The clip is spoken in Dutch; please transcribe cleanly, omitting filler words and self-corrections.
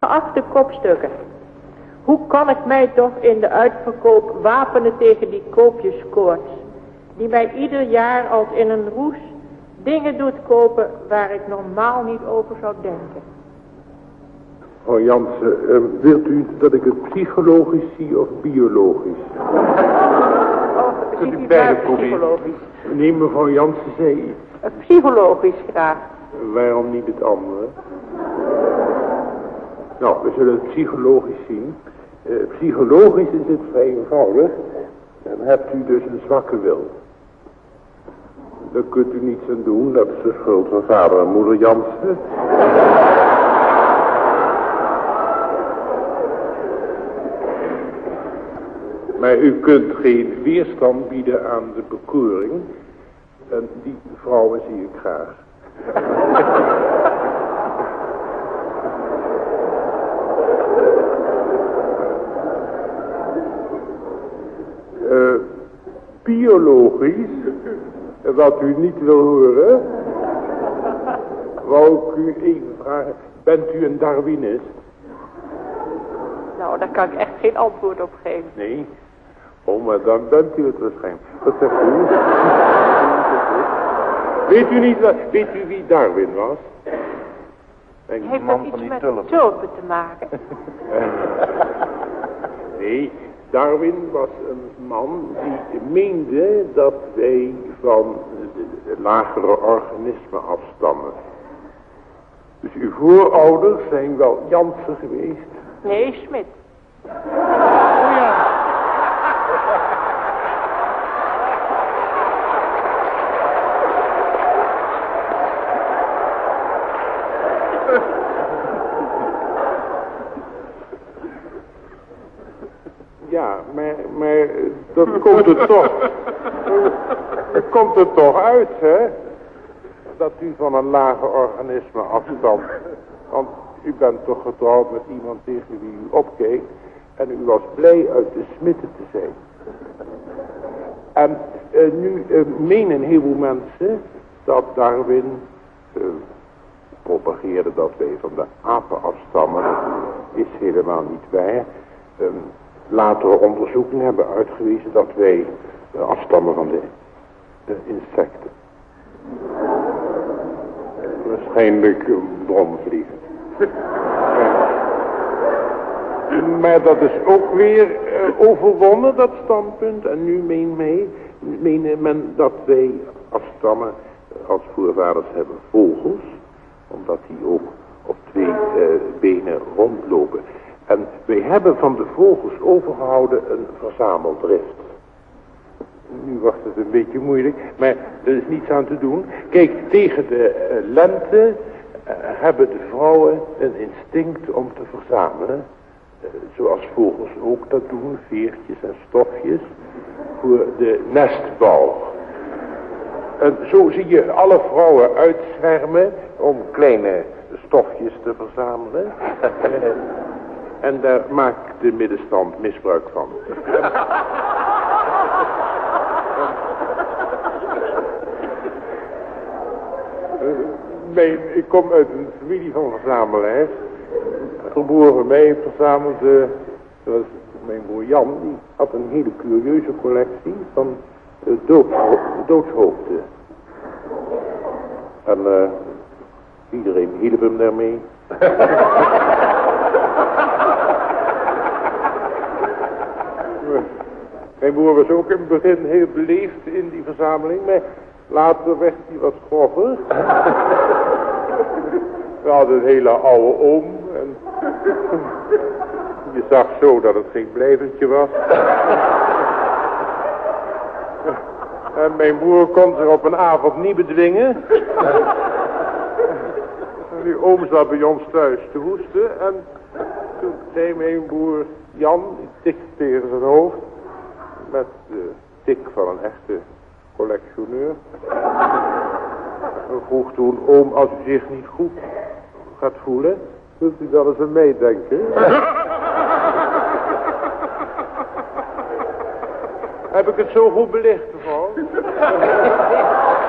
Geachte kopstukken, hoe kan ik mij toch in de uitverkoop wapenen tegen die koopjeskoorts, die mij ieder jaar als in een roes dingen doet kopen waar ik normaal niet over zou denken. Mevrouw Jansen, wilt u dat ik het psychologisch zie of biologisch? Ziet u maar psychologisch? Nee, mevrouw Jansen zei iets. Psychologisch graag. Waarom niet het andere? Nou, we zullen het psychologisch zien. Psychologisch is het vrij eenvoudig. Dan hebt u dus een zwakke wil. Daar kunt u niets aan doen, dat is de schuld van vader en moeder Jansen. Maar u kunt geen weerstand bieden aan de bekoring. En die vrouwen zie ik graag. Biologisch, wat u niet wil horen, wou ik u even vragen, bent u een Darwinist? Nou, daar kan ik echt geen antwoord op geven. Nee? Oh, maar dan bent u het waarschijnlijk. Wat zegt u? Weet u wie Darwin was? Heeft dat iets met tulpen te maken? Nee, Darwin was een man die meende dat wij van de lagere organismen afstammen. Dus uw voorouders zijn wel Jansen geweest? Nee, Smit. Oh ja. Ja, maar dat komt er toch. Dat komt er toch uit, hè? Dat u van een lager organisme afstamt. Want u bent toch getrouwd met iemand tegen wie u opkeek. En u was blij uit de smitten te zijn. En nu menen heel veel mensen dat Darwin propageerde dat wij van de apen afstammen. Dat is helemaal niet waar. Latere onderzoeken hebben uitgewezen dat wij afstammen van de insecten. Waarschijnlijk bromvliegen. Maar dat is ook weer overwonnen, dat standpunt. En nu meen men dat wij afstammen als voorvaders hebben vogels. Omdat die ook op twee benen rondlopen. En wij hebben van de vogels overgehouden een verzameldrift. Nu wordt het een beetje moeilijk, maar er is niets aan te doen. Kijk, tegen de lente hebben de vrouwen een instinct om te verzamelen. Zoals vogels ook dat doen, veertjes en stofjes, voor de nestbouw. En zo zie je alle vrouwen uitzwermen om kleine stofjes te verzamelen. En daar maakt de middenstand misbruik van. Ik kom uit een familie van verzamelaars. Geboren van mij verzamelde, zoals mijn broer Jan, die had een hele curieuze collectie van doodshoofden. En iedereen hielp hem daarmee. Mijn broer was ook in het begin heel beleefd in die verzameling, maar later werd hij wat grover. We hadden een hele oude oom en je zag zo dat het geen blijvendje was. En mijn broer kon zich op een avond niet bedwingen. Die oom zat bij ons thuis te hoesten en toen zei mijn broer Jan, die tikte tegen zijn hoofd, met de tik van een echte collectioneur. En vroeg toen, oom, als u zich niet goed gaat voelen, kunt u wel eens aan mij denken? Heb ik het zo goed belicht, mevrouw?